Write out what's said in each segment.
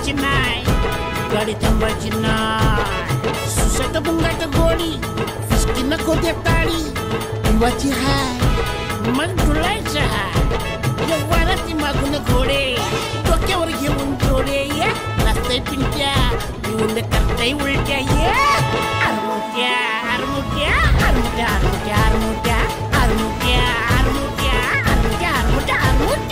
थांबायची नाही, गाडी थांबायची नाही. सुसाट बुंगाट गोडी फिसकी नको दे टाळी, पिवाची हाय मग डुलायचं हाय. वाराची मागून घोडे डोक्यावर घेऊन जोडे, रस्ते पिंट्या पिऊन करताय उलट्या. आरमुट्या आरमुट्या आरमुट्या आरमुट्या आरमुट्या आरमुट्या आरमुट्या आरमुट्या आरमुट्या आरमुट्या.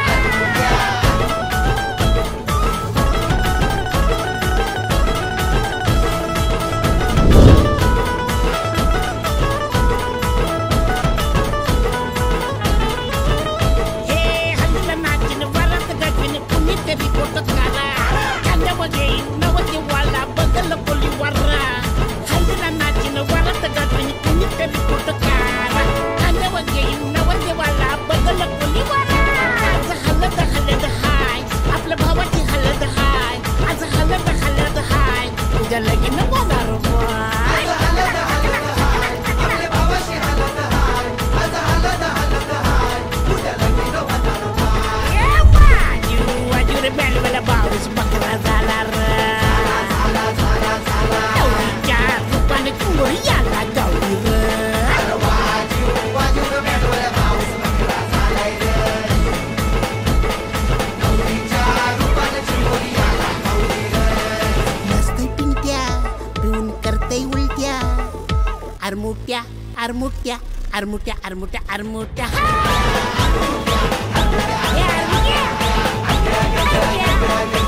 Armutia, armutia, armutia, armutia, armutia. Armutia, armutia, armutia.